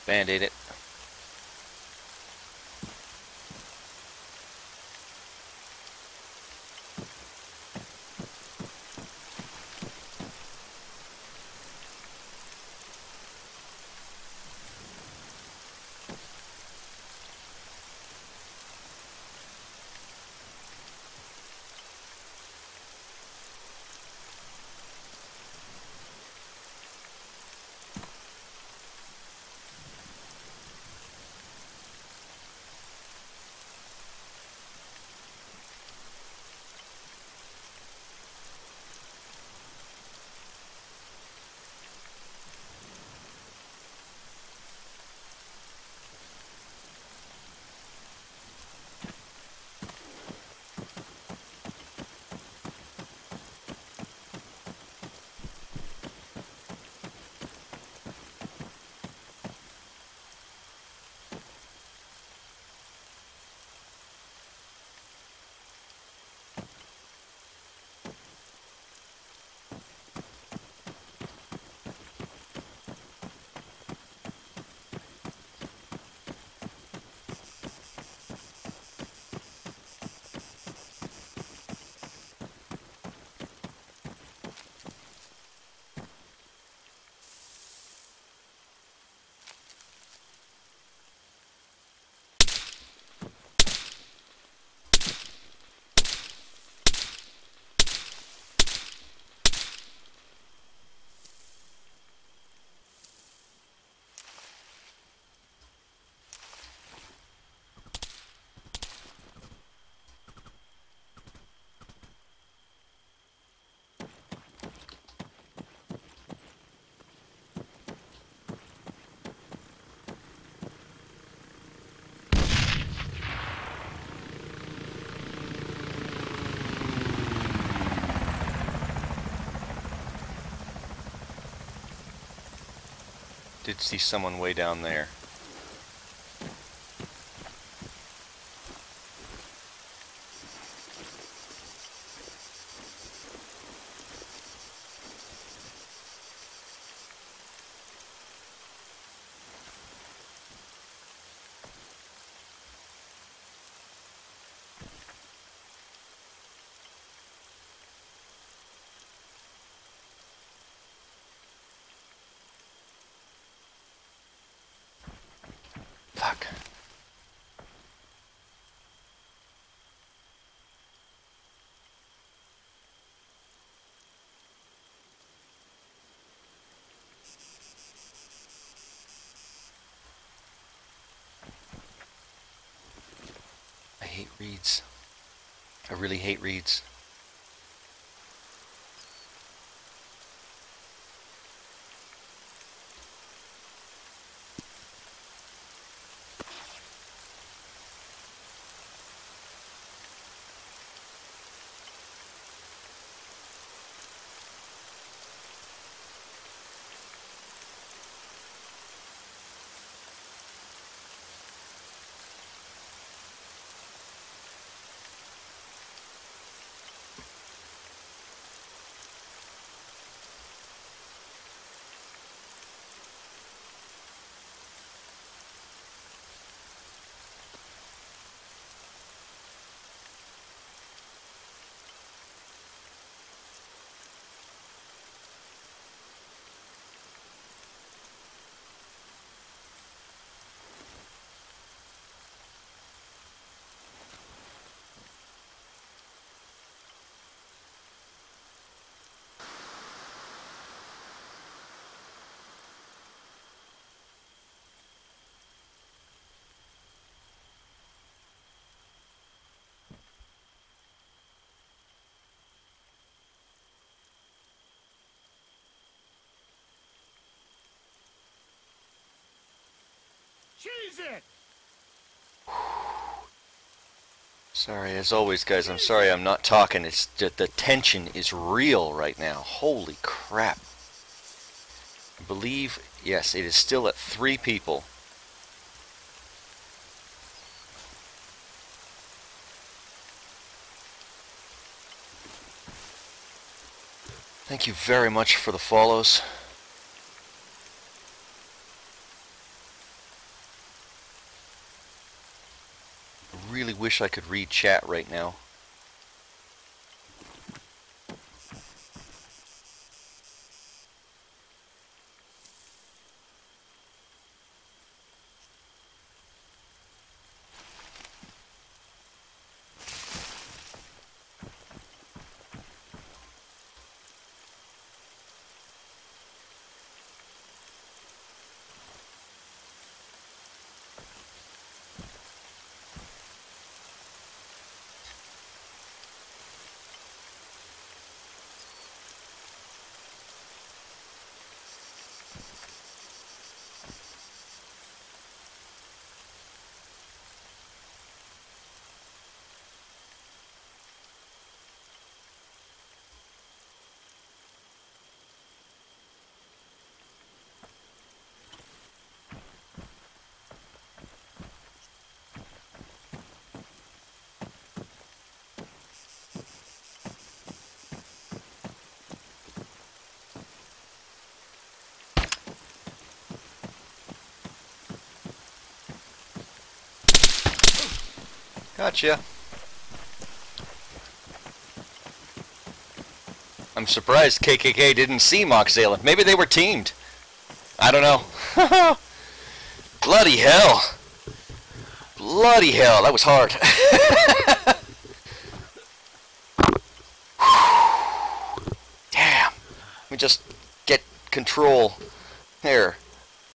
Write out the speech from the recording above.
Band-aid it. Did see someone way down there. Fuck. I hate reeds. I really hate reeds. Cheese it! Sorry, as always, guys, I'm sorry I'm not talking. It's the tension is real right now. Holy crap. I believe, yes, it is still at 3 people. Thank you very much for the follows. wish I could read chat right now. Gotcha. I'm surprised KKK didn't see Moxalef. Maybe they were teamed. I don't know. Bloody hell. Bloody hell, that was hard. Damn. Let me just get control. There.